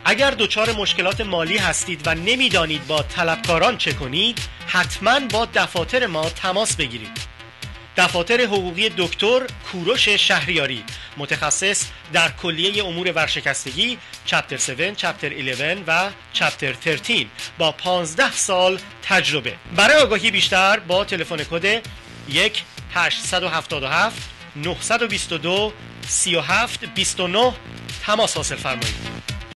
اگر دچار مشکلات مالی هستید و نمیدانید با طلبکاران چه کنید، حتما با دفاتر ما تماس بگیرید. دفاتر حقوقی دکتر کوروش شهریاری، متخصص در کلیه امور ورشکستگی، چپتر 7، چپتر 11 و چپتر 13 با 15 سال تجربه. برای آگاهی بیشتر با تلفن کد 1-877 922 3729 تماس حاصل فرمایید.